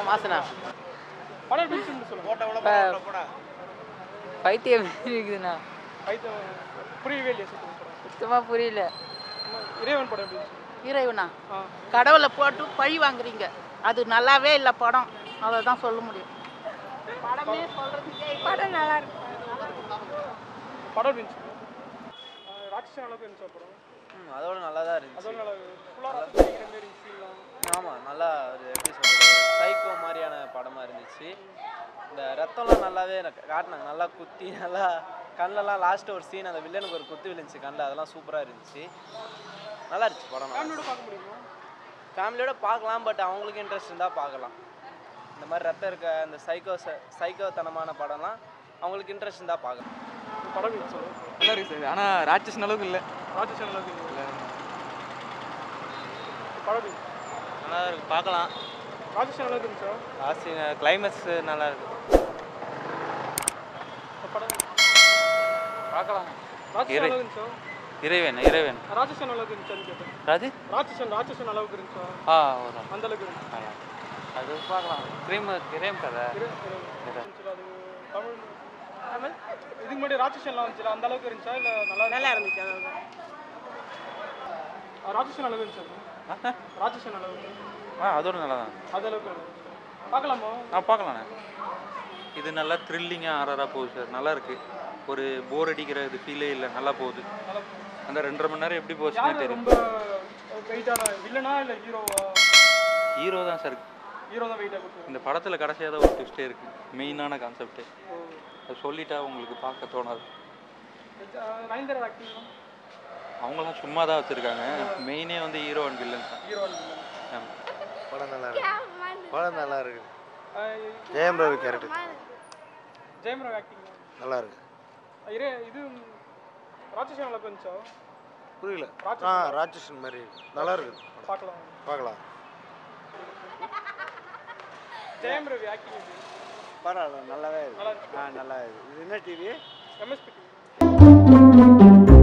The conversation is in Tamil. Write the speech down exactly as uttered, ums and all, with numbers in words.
மாசனா படம் எப்படி இருந்துச்சு சொல்லுங்க. பைத்தியம் இருக்குதுண்ணா. பைத்தியம் புரியவே இல்லையா சொல்லுங்க. சுத்தமாக புரியல. இறைவன் படம் எப்படி இருந்துச்சு? இறைவனா கடவுளை போட்டு பழி வாங்குறீங்க, அது நல்லாவே இல்லை படம், அதை தான் சொல்ல முடியும். படமே சொல்றதுக்கே படம் நல்லா இருக்கு. படம் இருந்துச்சு. ராட்சசன் அளவுக்கு இருந்துச்சு படம். ம் அதோட நல்லா தான் இருந்துச்சு. அதோட நல்லா ஃபுல்லாக ரசிக்கிற மாதிரி சீன்லாம். ஆமாம் நல்லா ஒரு எப்படி சொல்கிறது சைக்கோ மாதிரியான படமாக இருந்துச்சு. இந்த ரத்தம்லாம் நல்லாவே எனக்கு காட்டினாங்க, நல்லா குத்தி நல்லா கண்ணெல்லாம் லாஸ்ட்டு ஒரு சீன் அந்த வில்லனுக்கு ஒரு குத்து விழுந்துச்சு கண்ணில், அதெல்லாம் சூப்பராக இருந்துச்சு. நல்லா இருந்துச்சு படம். ஃபேமிலியோட பார்க்க முடியுமா? ஃபேமிலியோட பார்க்கலாம், பட் அவங்களுக்கு இன்ட்ரெஸ்ட் இருந்தால் பார்க்கலாம். இந்த மாதிரி ரத்தம் இருக்க இந்த சைக்கோ சைக்கோத்தனமான படம்லாம் அவங்களுக்கு இன்ட்ரெஸ்ட் இருந்தால் பார்க்கலாம். படம் இருந்துச்சு நல்லா இருக்கு சார். ஆனால் ராட்சசன் அளவுக்கு இல்லை. ராட்சசன் அளவுக்கு இல்லை. படம் நல்லா இருக்கு, பார்க்கலாம். ராட்சசன் அளவுக்கு இருந்துச்சா? லாஸ்ட் கிளைமேக்ஸ் நல்லா இருக்கு. படம் பார்க்கலாம். ராட்சசன் அளவுக்கு இருந்துச்சா? இறைவன் இறைவன் ராட்சசன் அளவுக்கு இருந்துச்சான்னு கேட்டேன். ராஜி ராட்சசன் ராட்சசன் அளவுக்கு இருந்துச்சா? ஆ வரும் அந்த அளவுக்கு இருந்துச்சு. அது பார்க்கலாம். கிரீம் கிரீம் கதை அது தமிழ் தமிழ் இதுக்கு முன்னாடி ராட்சசன்லாம் இருந்துச்சு, அந்த அளவுக்கு இருந்துச்சா இல்லை நல்லா நல்லா இருந்துச்சு. ராட்சசன் அளவுக்கு இருந்துச்சா? ராட்சசன் அளவுக்கு ஆ அதோட நல்லா தான். அது அளவுக்கு பார்க்கலாமா? ஆ பார்க்கலாண்ணே. இது நல்லா த்ரில்லிங்காக ஆறாராக போகுது சார். நல்லா இருக்குது. ஒரு போர் அடிக்கிற இது ஃபீலே இல்லை, நல்லா போகுது. அந்த ரெண்டரை மணி நேரம் எப்படி போச்சுன்னே தெரியும். ரொம்ப வெயிட்டான வில்லனா இல்லை ஹீரோவா? ஹீரோ தான் சார். ஹீரோ தான் வெயிட்டாக கொடுத்து. இந்த படத்தில் கடைசியாக தான் ஒரு ட்விஸ்டே இருக்குது, மெயினான கான்செப்டே. அது சொல்லிட்டா உங்களுக்கு பார்க்க தோணாது. நயன்தாரா ஆக்டிங் அவங்களாம் சும்மா தான் வச்சுருக்காங்க. மெயினே வந்து ஹீரோ அண்ட் வில்லன் தான். Hero and villain. ஆமாம். படம் நல்லா இருக்கு. படம் நல்லா இருக்கு. ஜெயம் ரவி கேரக்டர். ஜெயம் ரவி ஆக்டிங் நல்லா இருக்கு. இரே இது ராட்சசன் அளவுக்கு இருந்துச்சா? புரியல. ஆ ராட்சசன் மாதிரி நல்லா இருக்கு. பார்க்கலாம் பார்க்கலாம். ஜெயம் ரவி ஆக்டிங் பரவாயில்ல, நல்லாவே இருக்கு. ஆ நல்லா இருக்கு. இது என்ன டிவி? MSP TV.